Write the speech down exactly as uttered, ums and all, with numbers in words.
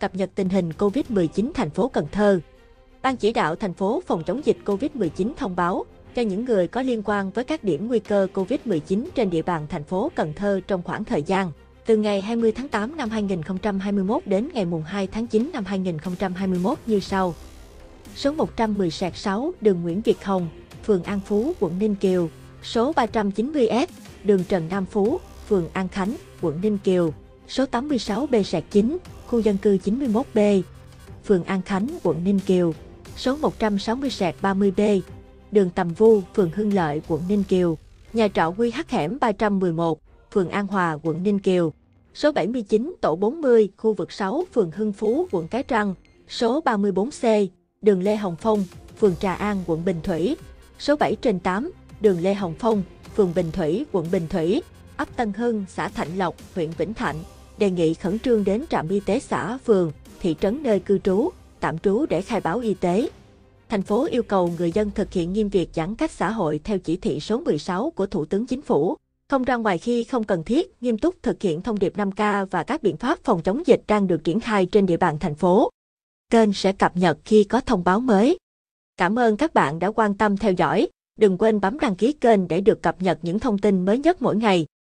cập nhật tình hình Covid mười chín thành phố Cần Thơ. Ban chỉ đạo thành phố phòng chống dịch Covid mười chín thông báo cho những người có liên quan với các điểm nguy cơ Covid mười chín trên địa bàn thành phố Cần Thơ trong khoảng thời gian từ ngày hai mươi tháng tám năm hai nghìn không trăm hai mươi mốt đến ngày hai tháng chín năm hai nghìn không trăm hai mươi mốt như sau. Số một trăm mười sáu đường Nguyễn Việt Hồng, phường An Phú, quận Ninh Kiều. Số ba trăm chín mươi S, đường Trần Nam Phú, phường An Khánh, quận Ninh Kiều. Số tám mươi sáu B chín, khu dân cư chín mươi mốt B, phường An Khánh, quận Ninh Kiều. Số một trăm sáu mươi ba mươi B, đường Tầm Vu, phường Hưng Lợi, quận Ninh Kiều. Nhà trọ quy hát hẻm ba trăm mười một, phường An Hòa, quận Ninh Kiều. Số bảy mươi chín tổ bốn mươi, khu vực sáu, phường Hưng Phú, quận Cái Răng. Số ba mươi bốn C, đường Lê Hồng Phong, phường Trà An, quận Bình Thủy. Số bảy trên tám, đường Lê Hồng Phong, phường Bình Thủy, quận Bình Thủy, ấp Tân Hưng, xã Thạnh Lộc, huyện Vĩnh Thạnh. Đề nghị khẩn trương đến trạm y tế xã, phường, thị trấn nơi cư trú, tạm trú để khai báo y tế. Thành phố yêu cầu người dân thực hiện nghiêm việc giãn cách xã hội theo chỉ thị số mười sáu của Thủ tướng Chính phủ, không ra ngoài khi không cần thiết, nghiêm túc thực hiện thông điệp năm K và các biện pháp phòng chống dịch đang được triển khai trên địa bàn thành phố. Kênh sẽ cập nhật khi có thông báo mới. Cảm ơn các bạn đã quan tâm theo dõi. Đừng quên bấm đăng ký kênh để được cập nhật những thông tin mới nhất mỗi ngày.